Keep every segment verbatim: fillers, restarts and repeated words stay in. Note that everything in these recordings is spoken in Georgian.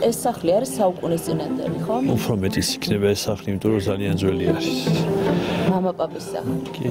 ეს სახლი არის საუკუნის წინანდელი, ხო? უფრო მეტის იქნება ეს სახლი, იმიტომ რომ ძალიან ძველი არის. მამაპაპის სახლი. კი.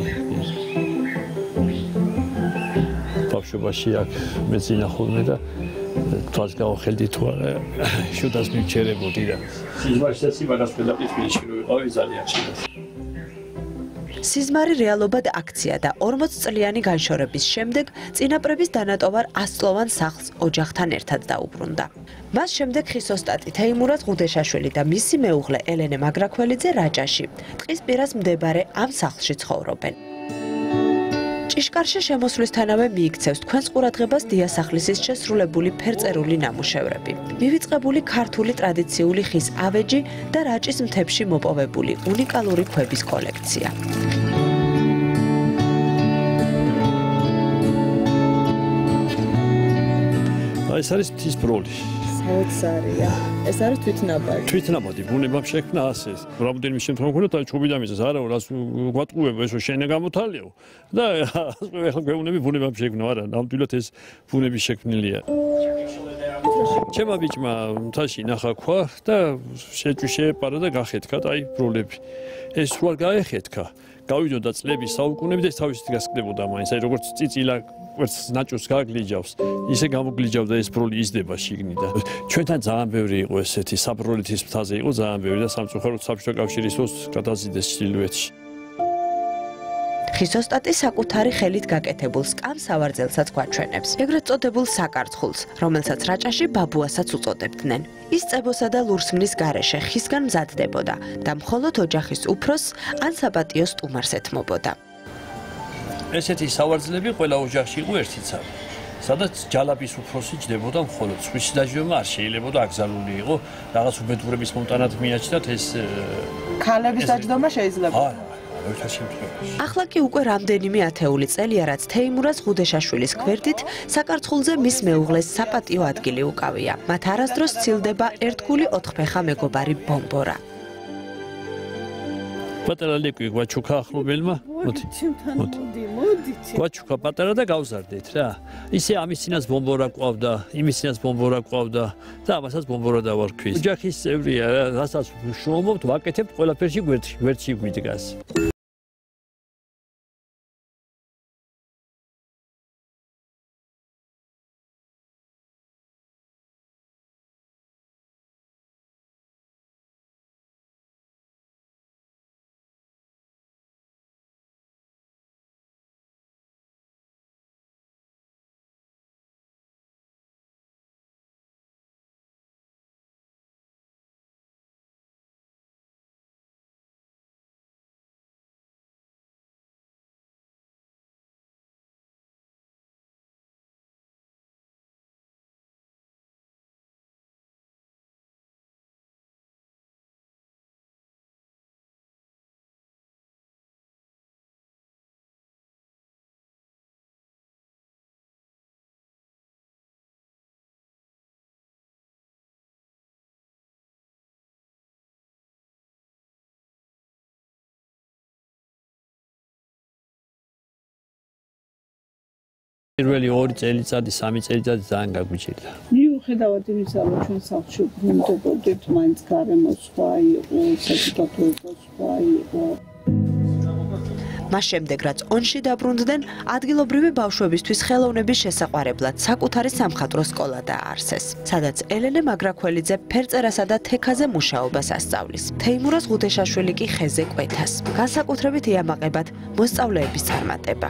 ბავშვობაში აქ მეც ვინახულმე და თვალს გავახედი თუ არა შუდას მივჩერებოდი და სიზმარისაც იმას ყველაფრის მიში რო ვიყავი ძალიან შედა. სიზმარი რეალობად აქცია და ორმოც წლიანი განშორების შემდეგ წინაპრების დანატოვარ ასწლოვან სახლს ოჯახთან ერთად დაუბრუნდა. მას შემდეგ ხის ოსტატი თემურად გუგეშაშვილი და მისი მეუღლე ელენე მაგრაქველიძე რაჭაში ტყის პირას მდებარე ამ სახლში ცხოვრობენ. ჭიშკარში შემოსვლისთანავე მიიქცევს თქვენს ყურადღებას დიასახლისის შესრულებული ფერწერული ნამუშევრები. მივიწყებული ქართული ტრადიციული ხის ავეჯი და რაჭის მთებში მოპოვებული უნიკალური ქვების კოლექცია. ეს არის თის ბროლი. საოცარია. ეს არის თვითნაბადი. თვითნაბადი ბუნებამ შექმნა ასე. რამდენიმე შემთხვევაში მქონდა ჩუბიდან მისეს, არა, რას გვატყუებ, ესო შენე გამოთალიაო. და ახლა გვეუბნები ბუნებამ შექმნა, არა, ნამდვილად ეს ბუნების შექმნილია. ჩემმა ბიჭმა მთაში ნახა ქვა და შეჭვი შეეპარა და გახეთქა, აი ბროლები. ეს სულ არ გაეხეთქა. გავიდოდა წლების საუკუნეები და ეს თავისით გასკდებოდა მაინც, აი როგორც წიწილა ვერც ნაჭოს გაგლიჯავს, ისე გამოგლიჯავდა ეს ბროლი იზრდება შიგნიდან. ჩვენთან ძალიან ბევრი იყო ესეთი საბროლეთის მთაზე იყო ძალიან ბევრი და სამწუხაროდ საბჭოთა კავშირის ოს გადაზიდეს ჩრდილოეთში. ხის ოსტატი საკუთარი ხელით გაკეთებულ სკამ სავარძელსაც გვაჩვენებს, ეგრეთ წოდებულ საკარცხულს, რომელსაც რაჭაში ბაბუასაც უწოდებდნენ. ის წებოსა და ლურსმნის გარეშე ხისგან მზადდებოდა და მხოლოდ ოჯახის უფროსს ან საპატიო სტუმარს ეთმობოდა. ესეთი სავარძლები ყველა ოჯახში იყო ერთიცარი. სადაც ჯალაბის უფროსი ჯდებოდა მხოლოდ სხვისი დაჟევება არ შეიძლებოდა აკრძალული იყო რაღაც უბედურების მომტანად მიაჩნდათ ეს ქალების დაჯდომა შეიძლება. ახლა კი უკვე რამდენიმე ათეული წელია, რაც თემურას გუგეშაშვილის გვერდით საკარცხულზე მის მეუღლეს საპატიო ადგილი უკავია. მათ არასდროს ცილდება ერთგული ოთხფეხა მეგობარი ბომბორა. პატარა ლეკვი გვაჩუქა ახლობელმა. მოდი. მოდი. მოდი. გვაჩუქა პატარა და გავზარდეთ რა. ისე ამის წინას ბომბორა ყავდა, იმის წინას ბომბორა ყავდა და ამასაც ბომბორა დავარქვის. ოჯახის წევრია რა, რასაც შრომობთ, ვაკეთებთ ყველაფერში გვერდში, გვერდში გვიდგას. პირველი ორი წელიწადი, სამი წელიწადი ძალიან გაგვიჭირდა. მიუხედავად იმისა, რომ ჩვენ სახლში ბრუნდებოდით, მაინც გარემო სხვა იყო, საზოგადოება სხვა იყო. მას შემდეგ, რაც ონში დაბრუნდნენ, ადგილობრივი ბავშვებისთვის ხელოვნების შესაყვარებლად საკუთარი სამხატვრო სკოლა დააარსეს, სადაც ელენე მაგრაქველიძე ფერწერასა და თექაზე მუშაობას ასწავლის. თემურას გუგეშაშვილი კი ხეზე კვეთას. განსაკუთრებით იამაყებად მოსწავლეების წარმატება.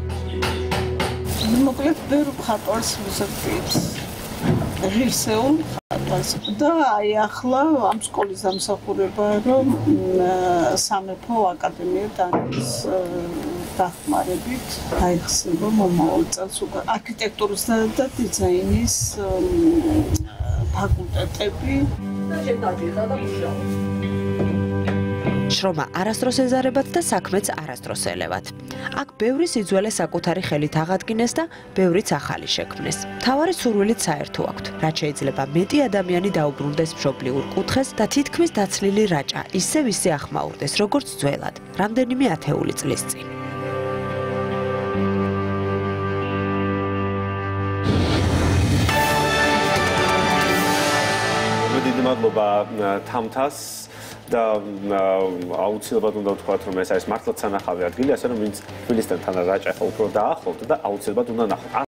მოკლედ ბევრ მხატვარს ვიზრდით. ღირსეულ მხატვარს და აი ახლა ამ სკოლის დამსახურება რომ სამეფო აკადემია დანის დახმარებით დაიხსნება მომავალ წელს უკვე არქიტექტურის და დიზაინის ფაკულტეტები. შრომა არასდროს ეზარებათ და საქმეც არასდროს ელევათ. აქ ბევრი სიძველე საკუთარი ხელით აღადგინეს და ბევრიც ახალი შექმნეს. მთავარი სურვილით საერთო აქვთ, რაც შეიძლება მეტი ადამიანი დაუბრუნდეს მშობლიურ კუთხეს და თითქმის დაცლილი რაჭა ისევ ისე ახმაურდეს, როგორც ძველად, რამდენიმე ათეული წლის წინ. მადლობა თამთას და აუცილებლად უნდა ვთქვათ, რომ ეს არის მართლაც სანახავი ადგილი, ასე რომ ვინც თბილისთან თან რაჭახა უფრო დაახლოვდა და აუცილებლად უნდა ნახოთ.